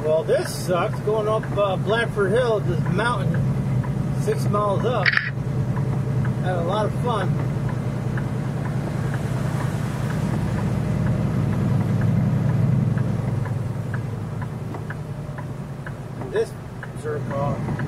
Well, this sucks going up Blanford Hill, this mountain, 6 miles up. Had a lot of fun. This jerk off.